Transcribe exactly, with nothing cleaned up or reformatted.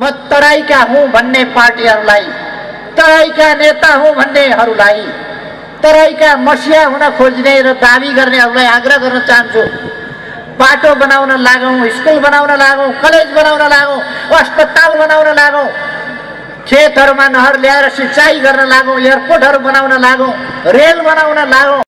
म तराईका हुँ भन्ने पार्टीहरूलाई, तराईका नेता हुँ भन्नेहरूलाई, तराईका मसिया हुन खोज्ने र दाबी गर्नेहरूलाई आग्रह गर्न चाहन्छु, बाटो बनाउन लागौं, स्कुल बनाउन लागौं, कलेज बनाउन लागौं, अस्पताल बनाउन लागौं, खेतहरूमा नहर ल्याएर सिंचाइ गर्न लागौं, एयरपोर्टहरू बनाउन लागौं, रेल बनाउन लागौं।